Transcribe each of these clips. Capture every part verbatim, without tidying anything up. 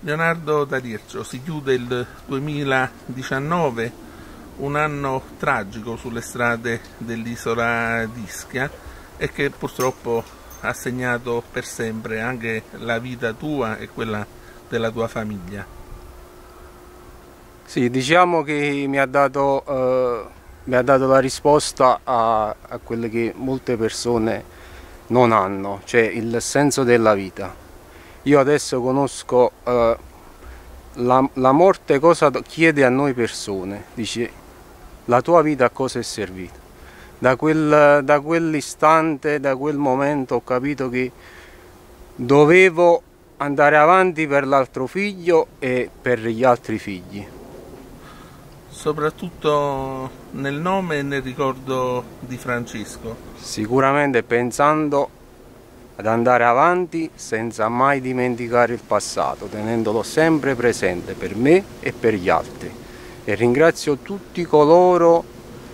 Leonardo D'Arienzo, si chiude il duemiladiciannove, un anno tragico sulle strade dell'isola di Ischia e che purtroppo ha segnato per sempre anche la vita tua e quella della tua famiglia. Sì, diciamo che mi ha dato, eh, mi ha dato la risposta a, a quelle che molte persone non hanno, cioè il senso della vita. Io adesso conosco eh, la, la morte cosa chiede a noi persone, dice la tua vita a cosa è servita. Da, quel, da quell'istante, da quel momento ho capito che dovevo andare avanti per l'altro figlio e per gli altri figli. Soprattutto nel nome e nel ricordo di Francesco. Sicuramente pensando ad andare avanti senza mai dimenticare il passato, tenendolo sempre presente per me e per gli altri. E ringrazio tutti coloro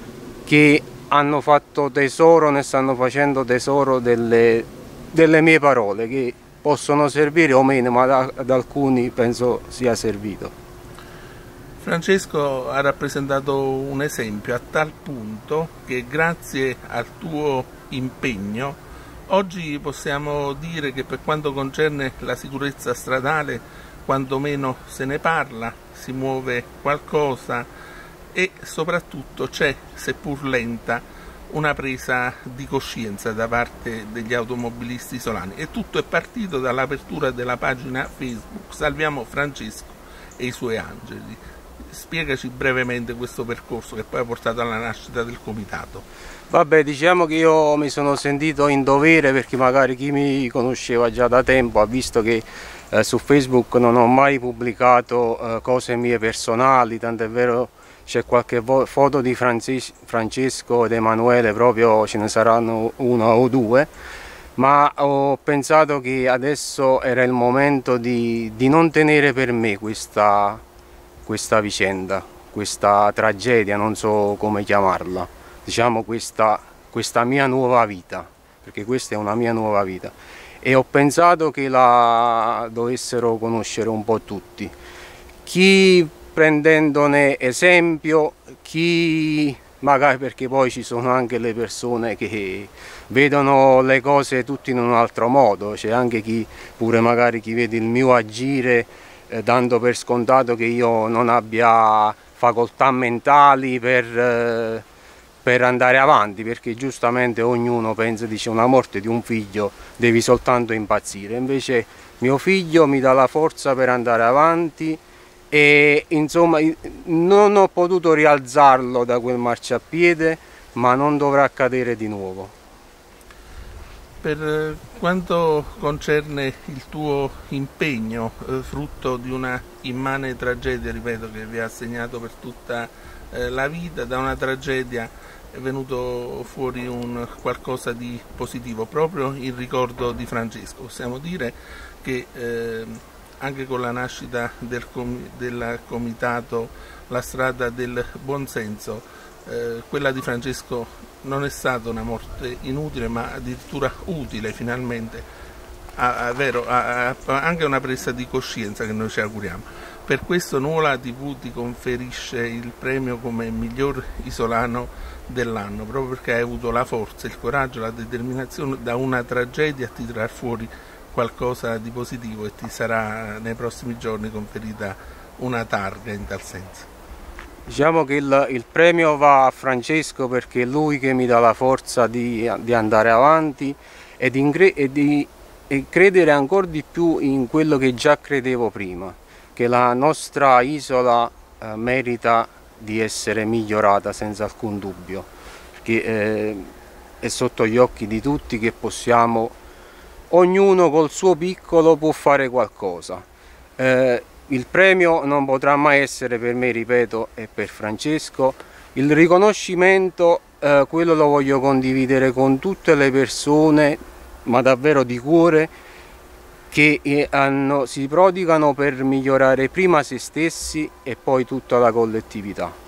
che hanno fatto tesoro, ne stanno facendo tesoro delle, delle mie parole, che possono servire o meno, ma ad, ad alcuni penso sia servito. Francesco ha rappresentato un esempio a tal punto che grazie al tuo impegno oggi possiamo dire che per quanto concerne la sicurezza stradale quantomeno se ne parla, si muove qualcosa e soprattutto c'è, seppur lenta, una presa di coscienza da parte degli automobilisti isolani e tutto è partito dall'apertura della pagina Facebook Salviamo Francesco e i suoi angeli. Spiegaci brevemente questo percorso che poi ha portato alla nascita del comitato. Vabbè, diciamo che io mi sono sentito in dovere, perché magari chi mi conosceva già da tempo ha visto che eh, su Facebook non ho mai pubblicato eh, cose mie personali, tant'è vero c'è qualche foto di Frances Francesco ed Emanuele, proprio ce ne saranno una o due, ma ho pensato che adesso era il momento di, di non tenere per me questa, questa vicenda, questa tragedia, non so come chiamarla. Diciamo questa, questa mia nuova vita, perché questa è una mia nuova vita, e ho pensato che la dovessero conoscere un po' tutti, chi prendendone esempio, chi magari, perché poi ci sono anche le persone che vedono le cose tutte in un altro modo, c'è anche chi pure magari chi vede il mio agire eh, dando per scontato che io non abbia facoltà mentali per eh, per andare avanti, perché giustamente ognuno pensa, dice, una morte di un figlio devi soltanto impazzire, invece mio figlio mi dà la forza per andare avanti e insomma non ho potuto rialzarlo da quel marciapiede, ma non dovrà accadere di nuovo. Per quanto concerne il tuo impegno, eh, frutto di una immane tragedia, ripeto, che vi ha segnato per tutta eh, la vita, da una tragedia è venuto fuori un qualcosa di positivo, proprio in ricordo di Francesco. Possiamo dire che eh, anche con la nascita del, com del comitato La Strada del Buonsenso, eh, quella di Francesco non è stata una morte inutile, ma addirittura utile finalmente, a, a, vero, a, a, anche una presa di coscienza che noi ci auguriamo. Per questo Nuvola tivù ti conferisce il premio come miglior isolano dell'anno, proprio perché hai avuto la forza, il coraggio, la determinazione da una tragedia a tirar fuori qualcosa di positivo, e ti sarà nei prossimi giorni conferita una targa in tal senso. Diciamo che il, il premio va a Francesco, perché è lui che mi dà la forza di, di andare avanti e di, e di e credere ancora di più in quello che già credevo prima, che la nostra isola eh, merita di essere migliorata senza alcun dubbio, perché eh, è sotto gli occhi di tutti che possiamo, ognuno col suo piccolo può fare qualcosa. Eh, il premio non potrà mai essere per me, ripeto, e per Francesco. Il riconoscimento, eh, quello lo voglio condividere con tutte le persone, ma davvero di cuore, che hanno, si prodigano per migliorare prima se stessi e poi tutta la collettività.